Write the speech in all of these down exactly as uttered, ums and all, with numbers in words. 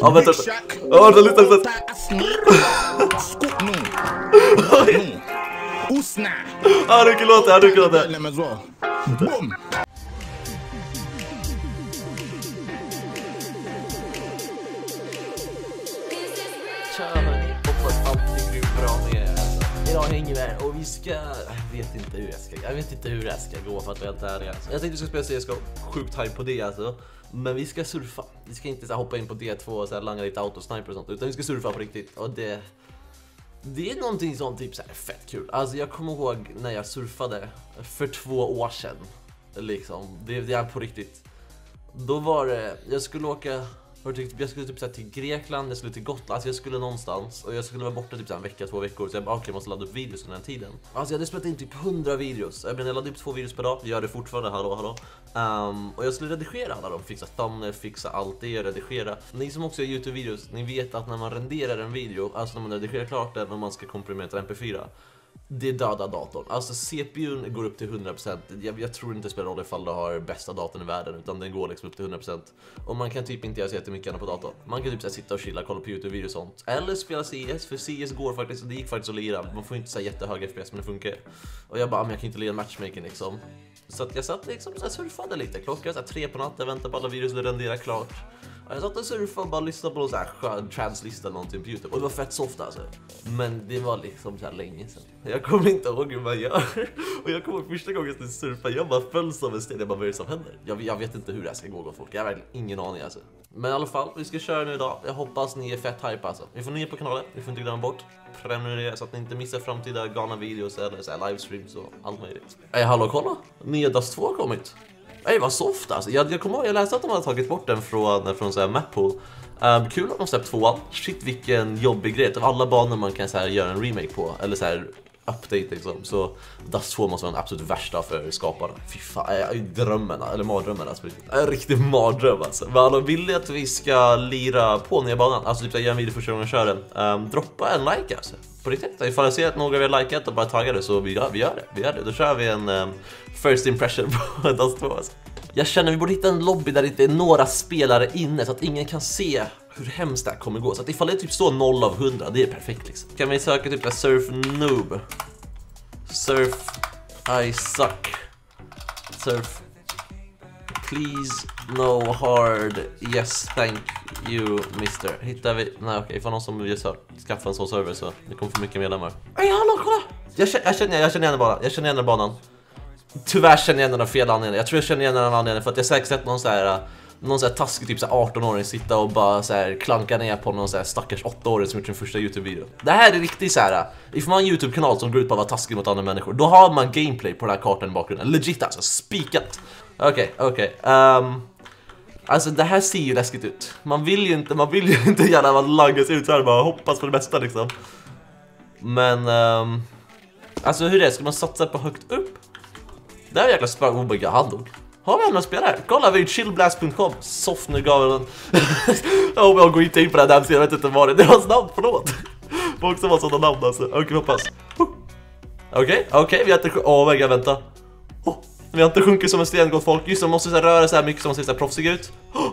Ja, vänta. Ja, vänta, lyssna, lyssna. Ja, du kan låta, du kan låta. Tja hörni, hoppas allting blir bra med er. Idag hänger vi här och vi ska... Jag vet inte hur jag ska... Jag vet inte hur jag ska gå för att vara ärlig. Alltså. Jag tänkte vi ska spela C S G O. Sjukt hype på det alltså. Men vi ska surfa. Vi ska inte så här, hoppa in på D två och så här, langa lite autosniper och sånt. Utan vi ska surfa på riktigt. Och det... Det är någonting som typ så här fett kul. Alltså jag kommer ihåg när jag surfade för två år sedan. Liksom. Det, det är på riktigt. Då var det... Jag skulle åka... Jag skulle typ så här, till Grekland, jag skulle till Gotland, alltså jag skulle någonstans. Och jag skulle vara borta typ så här, en vecka, två veckor. Så jag bara, okej, okay, måste ladda upp videos under den tiden. Alltså jag hade spelat in typ hundra videos. Jag laddade upp två videos per dag, jag gör det fortfarande, hallå, hallå um, Och jag skulle redigera alla dem, fixa thumbnail, fixa allt det, redigera. Ni som också gör YouTube-videos, ni vet att när man renderar en video, alltså när man redigerar klart den och man ska komprimera till M P fyra, det dödar datorn. Alltså C P U:n går upp till hundra procent. Jag, jag tror inte det spelar roll ifall du har bästa datorn i världen, utan den går liksom upp till hundra procent. Och man kan typ inte göra så jättemycket annat på datorn. Man kan typ så här, sitta och chilla, kolla på YouTube-videos och sånt. Eller spela C S, för C S går faktiskt, det gick faktiskt att lira. Man får inte så här jättehög F P S, men det funkar. Och jag bara, men jag kan inte lira matchmaking liksom. Så att jag satt liksom så här, surfade lite. Klockan så här, tre på natten, väntade på alla videos och rendera klart. Jag satt och surfade och bara lyssnade på någon sån här skön translista eller någonting på YouTube. Och det var fett soft alltså. Men det var liksom så här länge sedan. Jag kommer inte ihåg hur man gör. Och jag kommer första gången jag surfade, jag bara föll som en sten. Jag bara, vad är det som händer? Jag, jag vet inte hur det här ska gå med folk. Jag har verkligen ingen aning alltså. Men i alla fall, vi ska köra nu idag. Jag hoppas ni är fett hype alltså. Ni får nya på kanalen, ni får inte glömma bort. Prenumerera så att ni inte missar framtida galna videos eller så här livestreams och allt möjligt. Ej, hallå, kolla. Nya Dust två har kommit. Ej, vad soft alltså. Jag, jag kommer ihåg, jag läste att de hade tagit bort den från, från så här mappool. Um, kul att de släppt tvåan. Shit, vilken jobbig grej. Av alla banor man kan så här, göra en remake på, eller så här update liksom. Så Dust två måste vara den absolut värsta för skaparna. Fy fan, äh, drömmen, eller mardrömmen alltså. En riktig mardröm alltså. Men alla vill att vi ska lira på nya banan. Alltså typ, jag gör en video första gången jag kör den. Um, droppa en like alltså. På riktigt, ifall jag ser att några vill likat och bara tagga det, så vi gör, vi gör det, vi gör det. Då kör vi en um, first impression på Dust två alltså. Jag känner vi borde hitta en lobby där det inte är några spelare inne, så att ingen kan se hur hemskt det här kommer gå. Så att ifall det typ står noll av hundra, det är perfekt liksom. Kan vi söka typ där surf noob, surf I suck, surf please no hard, yes thank you mister. Hittar vi, nej okej, ifall någon som vill skaffa en sån server så det kommer för mycket medlemmar. Ej, hallå, kolla! Jag känner, jag känner, jag känner igen banan, jag känner igen banan. Tyvärr känner jag igen den av fel anledning. Jag tror jag känner igen den av anledning för att jag säkert sett någon så här, någon så här taskig typ så här arton-åring sitta och bara så här klanka ner på någon så här stackars åtta-åring som gjort sin första YouTube-video. Det här är riktigt så här, ifall man har en YouTube-kanal som går ut på att vara taskig mot andra människor, då har man gameplay på den här kartan i bakgrunden. Legit alltså, spikat. Okej, okay, okej. Okay. Um, alltså det här ser ju läskigt ut. Man vill ju inte, man vill ju inte gärna man laggas ut så här, bara hoppas på det bästa liksom. Men um, alltså hur är det? Ska man satsa på högt upp? Det här är jäkla språk. Oh my god, han dog. Har vi andra spelare? Kolla, vi är chillblast punkt com. Soft nu gav den. Jag jag går inte in på det här, jag vet inte vad det är. Det var hans namn, förlåt. Folk som har sådana namn alltså. Okej, okay, hoppas. Okej, okay, okej, okay, vi har inte... Åh, oh, vänta. Oh, vi har inte sjunkit som en sten, gott folk. Just det, man måste så här röra så här mycket som man ser så här proffsig ut. Oh.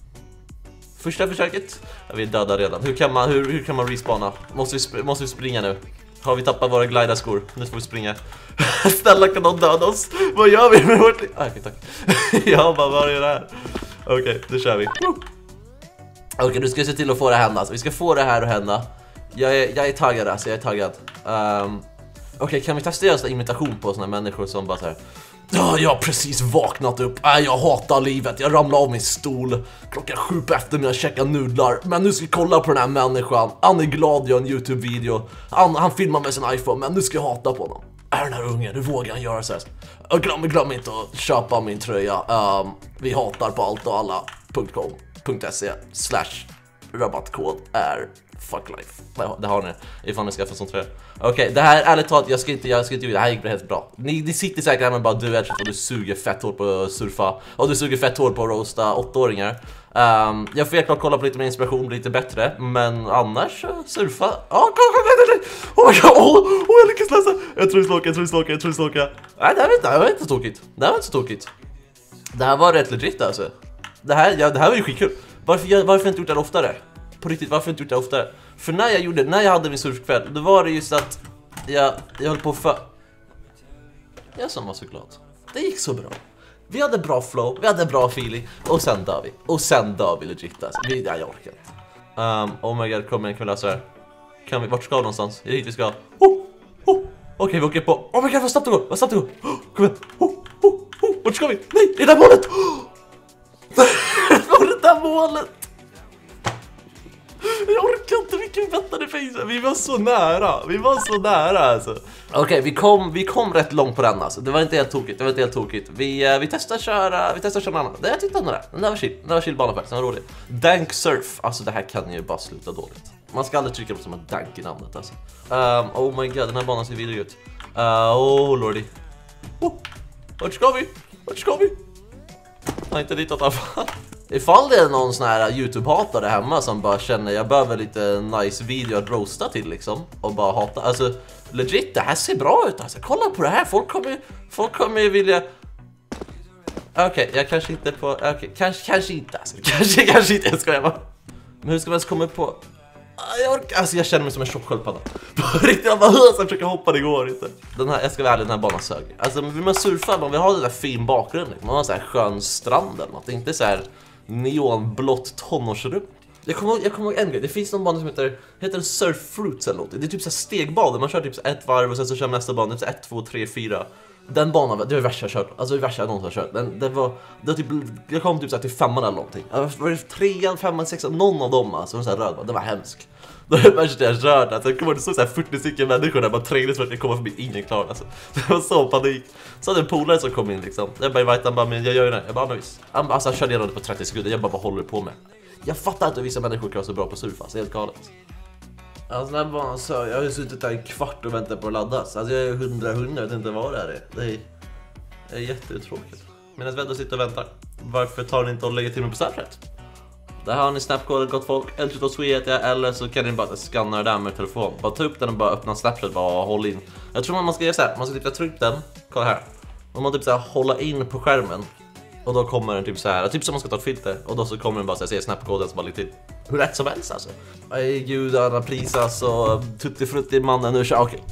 Första försöket. Ja, vi är döda redan. Hur kan man, hur, hur kan man respawna? Måste vi, sp måste vi springa nu? Har vi tappat våra gliderskor? Nu får vi springa. Snälla, kan de döda oss? Vad gör vi med vårt liv? Ah, okej, tack. Ja, bara vad är det här? Okej, okay, nu kör vi. Okej, okay, nu ska vi se till att få det hända. Alltså, vi ska få det här att hända. Jag är, jag är taggad alltså, jag är taggad. Um, Okej, okay, kan vi testa göra en imitation på såna människor som bara så här: ja, jag har precis vaknat upp. Äh, jag hatar livet. Jag ramlade av min stol klockan sju på eftermiddagen, käkar nudlar. Men nu ska jag kolla på den här människan. Han är glad, gör en YouTube-video. Han, han filmar med sin iPhone, men nu ska jag hata på honom. Är den här ungen, hur vågar han göra så här? Och glöm, glöm inte att köpa min tröja. Um, vi hatar på allt och alla punkt com punkt se slash rabattkod är fuck life. Det har ni ifall ni skaffar sån tröja. Okej, okay, det här ärligt talat, jag ska inte jag ska inte det här gick helt bra. Ni, ni sitter säkert här med bara du är och du suger fett hårt på att surfa och du suger fett hårt på att roasta åttaåringar. Um, jag får helt klart kolla på lite mer inspiration, bli lite bättre, men annars surfa. Åh, oh, oh my god. Åh, oh, oh, jag lyckas läsa. Jag tror det slåka, jag tror det slåka, jag tror det slåka. Nej, det här var inte, det var inte så tokigt. Det här var inte så tokigt. Det här var rätt legit alltså. Det här, ja, det här var ju skitkul. Varför, varför har jag inte gjort det oftare? på riktigt, varför inte gjort det oftare? För när jag gjorde, när jag hade min surfkväll, då var det just att jag, jag höll på för... Jag som var så glad. Det gick så bra. Vi hade bra flow, vi hade bra feeling. Och sen dör vi. Och sen dör vi legit alltså. Vi, ja, jag orkar inte. um, Oh my god, kom igen, kan vi lösa det här? Kan vi, vart ska vi någonstans? Är det hit vi ska? Oh, oh. Okej, okay, vi åker på. Oh my god, vad snabbt det går, vad snabbt det går. Oh, kom igen, oh, oh, oh. Vart ska vi? Nej, det där målet. Oh. Var det där målet? Jag orkar inte, vilken väntade face. Vi var så nära, vi var så nära alltså. Okej, okay, vi kom vi kom rätt långt på den alltså. Det var inte helt tokigt, det var inte helt tokigt. Vi vi testar köra, vi testar köra någon annan. Det jag tyckte ändå det. Den där var chill, den där var chill bana faktiskt, den var rolig. Dank surf, alltså det här kan ju bara sluta dåligt. Man ska aldrig trycka på som en dank i namnet alltså. Um, oh my god, den här banan ser vidare ut. Uh, oh lordy. Oh, vart ska vi? Vart ska vi? Nej, inte dit att ta fan. Ifall det är någon sån här YouTube-hatare hemma som bara känner jag behöver lite nice video att roasta till liksom och bara hata, alltså legit, det här ser bra ut alltså, kolla på det här, folk kommer folk kommer ju vilja. Okej, okay, jag kanske inte på, okej, okay, kanske, kanske inte alltså. kanske, kanske inte, jag skojar bara. Men hur ska man ens komma på? Jag orkar, alltså jag känner mig som en tjocksköldpadda. På riktigt, jag bara hör så försöker hoppa, det går inte. Den här, jag ska vara ärlig, den här banan sög. Alltså vill man surfa, man vill ha den där fin bakgrund, man har så här skön strand eller något, inte så här neonblått tonårsrum. Jag kommer ihåg, jag kommer ihåg en grej, det finns någon bana som heter heter Surf Fruits eller något. Det är typ så här stegbad, man kör typ så ett varv och sen så kör nästa bana, typ så ett, två, tre, fyra. Den banan, det var värsta jag kört. Alltså det värsta jag någonsin har kört. Den, det var, det var typ, jag kom typ så här till femman eller någonting. Var det trean, femman, sexan, någon av dem alltså, så här röd, det var hemskt. Det var det värsta jag kört. Alltså jag kommer ihåg, det stod så här fyrtio stycken människor där bara trängdes för att jag kommer förbi, ingen klar alltså. Det var så panik. Så hade en polare som kom in liksom. Jag bara invite han bara, men jag gör ju det. Jag bara, visst. Alltså han körde igenom det på trettio sekunder, jag bara, vad håller du på med? Jag fattar inte att vissa människor kan vara så bra på att surfa, så helt galet. Alltså den här banan så, jag har ju suttit där en kvart och väntat på att laddas. Alltså jag är hundra hundra, jag vet inte vad det här är. Det är, det är jättetråkigt. Medan Veddo sitter och väntar. Varför tar ni inte och lägger till mig på Snapchat? Där har ni Snapkoden, gott folk. Eller så Sweet heter jag, eller så kan ni bara scanna det där med telefon. Bara ta upp den och bara öppna Snapchat, bara håll in. Jag tror man ska göra så här, man ska typ trycka den. Kolla här. Och man typ så här hålla in på skärmen. Och då kommer den typ så här, typ som man ska ta ett filter. Och då så kommer den bara så här, se Snapkoden som bara lite hur rätt som helst alltså. Aj gud, Anna prisas och tutti-frutti mannen nu kör. Okej.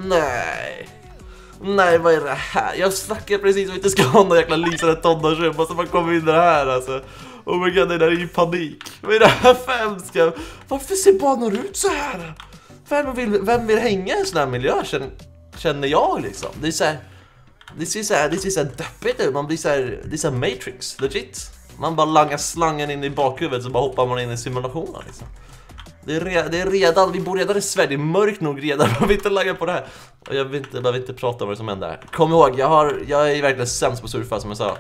Nej. Nej, vad är det här? Jag snackar precis som inte ska ha någon jäkla lysande tonårsrum. Och så man kommer in det här alltså. Oh my god, det där är ju panik. Vad är det här för hemska? Varför ser banor ut så här? Vem vill, vem vill hänga i en sån här miljö? Känner, känner jag liksom. Det är så här, det ser så här, det ser så här deppigt ut. Man blir så här, det är så här Matrix, legit. Man bara langar slangen in i bakhuvudet så bara hoppar man in i simulationen liksom. Det är, re, det är redan, vi bor redan i Sverige, det är mörkt nog redan. Man vill inte lägga på det här. Och jag vill inte, jag vill inte prata om vad som händer här. Kom ihåg, jag, har, jag är verkligen sämst på surfa som jag sa.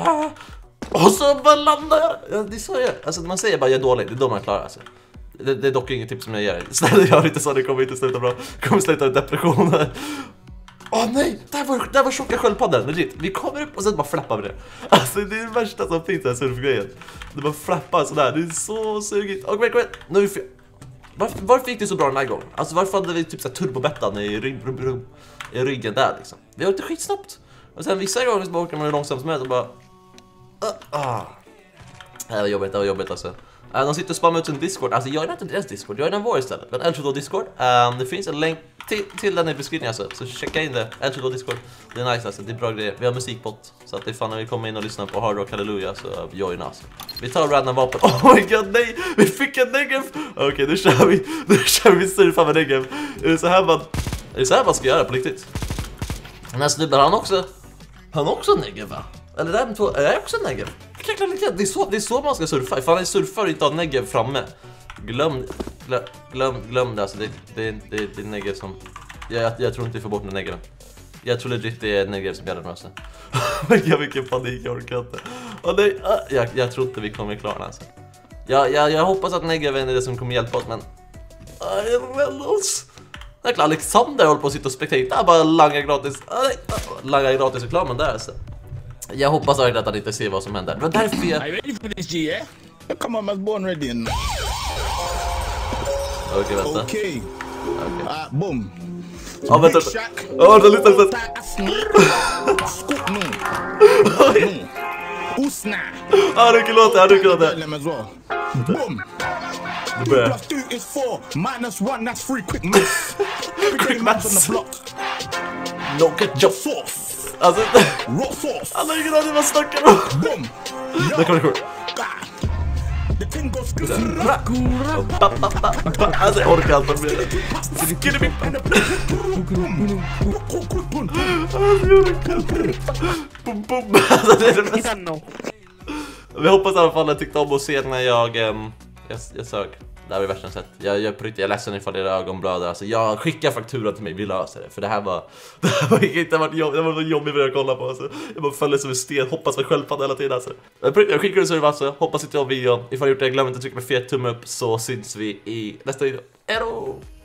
Och så bara landar jag. Ja, det är så jag, alltså man säger bara jag är dålig, det är då man klarar alltså. Det, det är dock inget tips som jag ger. Snälla gör inte så, det kommer inte sluta bra. Det kommer sluta i depression. Åh oh, nej, där var, där var tjocka sköldpaddan, legit. Vi kommer upp och sen bara flappar vi det. Alltså det är det värsta som finns här surfgrejen. Det bara flappar sådär, det är så sugigt. Och kom igen, nu är vi... Varför, varför gick det så bra den här gången? Alltså varför hade vi typ så här turbobettan i, rygg, rygg, i ryggen där liksom? Vi åkte skitsnabbt. Och sen vissa gånger så bara åker man ju långsamt med och bara... Uh, ah. Det var jobbigt, det var jobbigt alltså. Uh, de sitter och spammar ut sin Discord. Alltså jag är inte deras Discord, jag är den vår istället. Men L tjugotvå Discord, um, det finns en länk till, till den i beskrivningen alltså. Så checka in det, L tjugotvå Discord. Det är nice alltså, det är bra grejer. Vi har musikbot. Så att ifall när vi kommer in och lyssnar på Hard Rock Halleluja så joina alltså. Vi tar random vapen. Oh my god, nej! Vi fick en negev! Okej, okay, nu kör vi. Nu kör vi surfa med negev. Är det så här man... Är det så här man ska göra på riktigt? Den här snubben, han också... Han också negev va? Eller där två, är det också negev? Det är, så, det är så man ska surfa. Ifall ni surfar och inte har negev framme, glöm, glöm, glöm, glöm det alltså. Det, det, det, det är negev som... Jag, jag tror inte vi får bort den negeven. Jag tror legit det är negev som gör den alltså. Jag vilken panik, jag orkar inte. Och nej, jag, jag tror inte vi kommer klara alltså. Jag, jag, jag hoppas att negeven är det som kommer hjälpa oss, men... Jag räddar oss. Alexander håller på att sitta och spektator. Bara langa gratis. Langa gratis reklamen där alltså. Jag hoppas verkligen att han inte ser vad som händer. Men därför jag... Are you ready for this, G, eh? Come on, I was born ready. Okej, okay, vänta. Okej. Okay. Uh, boom. Ja, vänta. Ja, vänta, lyssna, lyssna. Skop nu. Usna. Ja, du kan låta, du kan låta. Boom. Det Two börjar. plus two is four. Minus one, that's three. Quick maths. Quick maths. on the block. No ketchup. Sauce. Alltså, Raw sauce. han har ingen aning vad snackar om. Boom. Det kommer det The thing goes Alltså jag orkar inte mer. Alltså det är det bästa. Vi hoppas i alla fall att ni tyckte om att se när jag, um, jag, jag sög. Det här var värsta sett. Jag, jag, jag, jag är ledsen ifall era ögon blöder. Alltså, jag skickar fakturan till mig, vi löser det. För det här var, det här var inte varit jobb, det var så jobbigt för att kolla på. Alltså. Jag bara följde som en sten, hoppas mig själv på det hela tiden. Alltså. Jag skickar det så det var så. Hoppas inte om videon. Ifall ni gjort det, glöm inte att trycka med fet tumme upp så syns vi i nästa video. Hejdå!